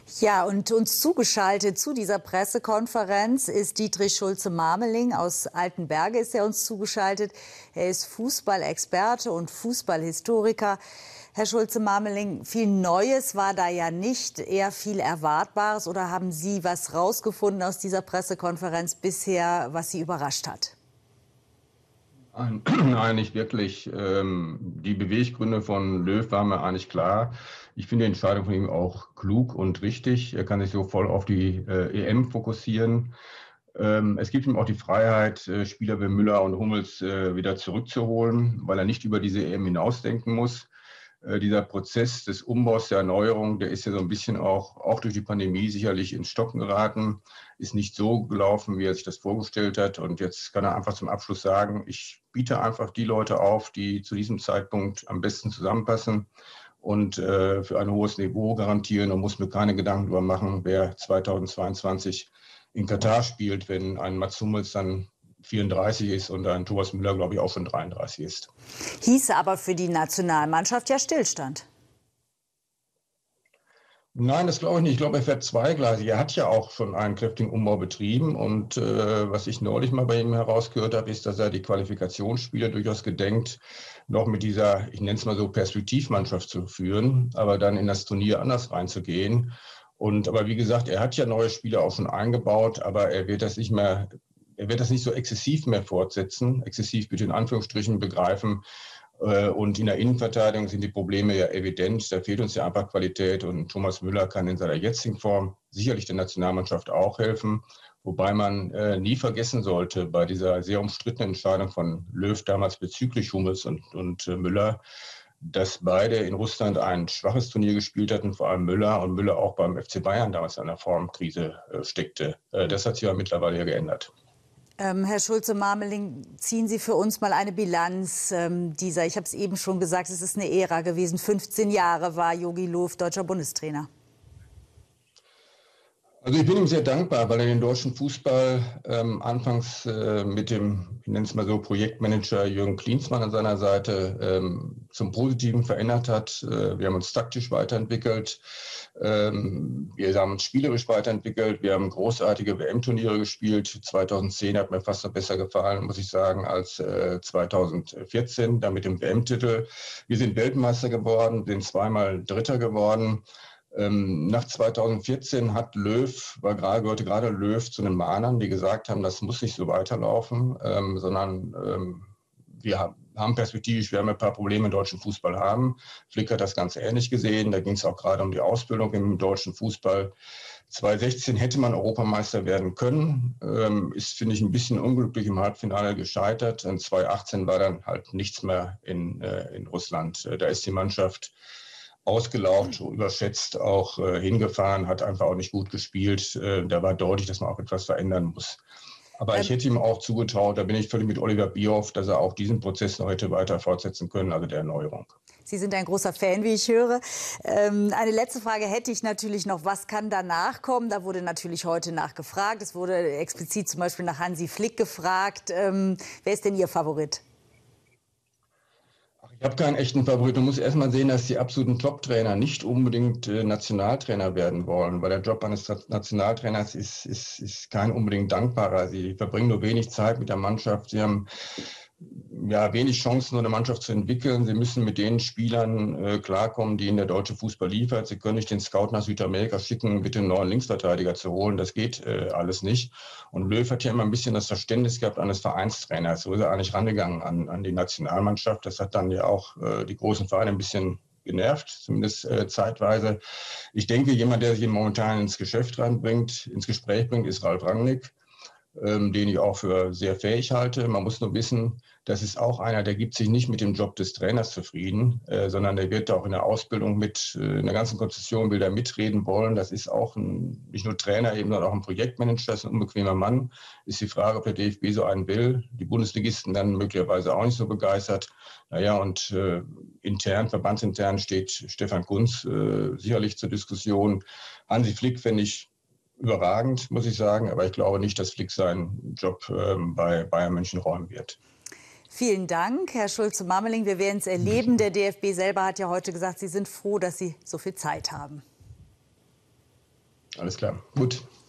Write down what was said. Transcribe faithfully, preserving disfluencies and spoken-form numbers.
Ja, und uns zugeschaltet zu dieser Pressekonferenz ist Dietrich Schulze-Marmeling. Aus Altenberge ist er uns zugeschaltet. Er ist Fußballexperte und Fußballhistoriker. Herr Schulze-Marmeling, viel Neues war da ja nicht, eher viel Erwartbares. Oder haben Sie was rausgefunden aus dieser Pressekonferenz bisher, was Sie überrascht hat? Nein, nicht wirklich. Ähm, die Beweggründe von Löw waren mir eigentlich klar. Ich finde die Entscheidung von ihm auch klug und richtig. Er kann sich so voll auf die äh, E M fokussieren. Ähm, es gibt ihm auch die Freiheit, äh, Spieler wie Müller und Hummels äh, wieder zurückzuholen, weil er nicht über diese E M hinausdenken muss. Äh, dieser Prozess des Umbaus, der Erneuerung, der ist ja so ein bisschen auch, auch durch die Pandemie sicherlich ins Stocken geraten, ist nicht so gelaufen, wie er sich das vorgestellt hat. Und jetzt kann er einfach zum Abschluss sagen, ich biete einfach die Leute auf, die zu diesem Zeitpunkt am besten zusammenpassen und äh, für ein hohes Niveau garantieren und muss mir keine Gedanken darüber machen, wer zweitausendzweiundzwanzig in Katar spielt, wenn ein Mats Hummels dann vierunddreißig ist und ein Thomas Müller, glaube ich, auch schon dreiunddreißig ist. Hieße aber für die Nationalmannschaft ja Stillstand. Nein, das glaube ich nicht. Ich glaube, er fährt zweigleisig. Er hat ja auch schon einen kräftigen Umbau betrieben. Und äh, was ich neulich mal bei ihm herausgehört habe, ist, dass er die Qualifikationsspiele durchaus gedenkt, noch mit dieser, ich nenne es mal so, Perspektivmannschaft zu führen, aber dann in das Turnier anders reinzugehen. Und aber wie gesagt, er hat ja neue Spieler auch schon eingebaut, aber er wird das nicht mehr, er wird das nicht so exzessiv mehr fortsetzen, exzessiv bitte in Anführungsstrichen begreifen. Und in der Innenverteidigung sind die Probleme ja evident. Da fehlt uns ja einfach Qualität. Und Thomas Müller kann in seiner jetzigen Form sicherlich der Nationalmannschaft auch helfen. Wobei man äh, nie vergessen sollte, bei dieser sehr umstrittenen Entscheidung von Löw damals bezüglich Hummels und, und äh, Müller, dass beide in Russland ein schwaches Turnier gespielt hatten, vor allem Müller. Und Müller auch beim F C Bayern damals in einer Formkrise äh, steckte. Äh, das hat sich ja mittlerweile ja geändert. Ähm, Herr Schulze-Marmeling, ziehen Sie für uns mal eine Bilanz ähm, dieser, ich habe es eben schon gesagt, es ist eine Ära gewesen. fünfzehn Jahre war Jogi Löw deutscher Bundestrainer. Also ich bin ihm sehr dankbar, weil er den deutschen Fußball ähm, anfangs äh, mit dem, ich nenne es mal so, Projektmanager Jürgen Klinsmann an seiner Seite ähm, zum Positiven verändert hat. Äh, wir haben uns taktisch weiterentwickelt, ähm, wir haben uns spielerisch weiterentwickelt, wir haben großartige W M-Turniere gespielt. zweitausendzehn hat mir fast noch besser gefallen, muss ich sagen, als äh, zweitausendvierzehn, da mit dem W M-Titel. Wir sind Weltmeister geworden, sind zweimal Dritter geworden. Ähm, nach zweitausendvierzehn hat Löw, war gerade, gehörte gerade Löw zu den Mahnern, die gesagt haben, das muss nicht so weiterlaufen, ähm, sondern ähm, wir haben, haben perspektivisch, wir haben ein paar Probleme im deutschen Fußball haben. Flick hat das ganz ähnlich gesehen, da ging es auch gerade um die Ausbildung im deutschen Fußball. zweitausendsechzehn hätte man Europameister werden können, ähm, ist, finde ich, ein bisschen unglücklich im Halbfinale gescheitert. Und zweitausendachtzehn war dann halt nichts mehr in, äh, in Russland. Da ist die Mannschaft ausgelaugt, überschätzt auch äh, hingefahren, hat einfach auch nicht gut gespielt. Äh, da war deutlich, dass man auch etwas verändern muss. Aber ähm, ich hätte ihm auch zugetraut, da bin ich völlig mit Oliver Bierhoff, dass er auch diesen Prozess noch hätte weiter fortsetzen können, also der Erneuerung. Sie sind ein großer Fan, wie ich höre. Ähm, eine letzte Frage hätte ich natürlich noch. Was kann danach kommen? Da wurde natürlich heute nachgefragt. Es wurde explizit zum Beispiel nach Hansi Flick gefragt. Ähm, wer ist denn Ihr Favorit? Ich habe keinen echten Favorit. Du musst erst mal sehen, dass die absoluten Top-Trainer nicht unbedingt äh, Nationaltrainer werden wollen, weil der Job eines Nationaltrainers ist, ist, ist kein unbedingt dankbarer. Sie verbringen nur wenig Zeit mit der Mannschaft. Sie haben ja wenig Chancen, so eine Mannschaft zu entwickeln. Sie müssen mit den Spielern äh, klarkommen, die ihnen der deutsche Fußball liefert. Sie können nicht den Scout nach Südamerika schicken, bitte einen neuen Linksverteidiger zu holen. Das geht äh, alles nicht. Und Löw hat ja immer ein bisschen das Verständnis gehabt eines Vereinstrainers. So ist er eigentlich rangegangen an, an die Nationalmannschaft. Das hat dann ja auch äh, die großen Vereine ein bisschen genervt, zumindest äh, zeitweise. Ich denke, jemand, der sich momentan ins Geschäft reinbringt, ins Gespräch bringt, ist Ralf Rangnick, ähm, den ich auch für sehr fähig halte. Man muss nur wissen, das ist auch einer, der gibt sich nicht mit dem Job des Trainers zufrieden, äh, sondern der wird auch in der Ausbildung mit, äh, in der ganzen Konzession will der mitreden wollen. Das ist auch ein, nicht nur Trainer, eben, sondern auch ein Projektmanager, das ist ein unbequemer Mann. Ist die Frage, ob der D F B so einen will. Die Bundesligisten dann möglicherweise auch nicht so begeistert. Naja, und äh, intern, verbandsintern steht Stefan Kuntz äh, sicherlich zur Diskussion. Hansi Flick fände ich überragend, muss ich sagen, aber ich glaube nicht, dass Flick seinen Job ähm, bei Bayern München räumen wird. Vielen Dank, Herr Schulze-Marmeling. Wir werden es erleben. Der D F B selber hat ja heute gesagt, Sie sind froh, dass Sie so viel Zeit haben. Alles klar. Gut.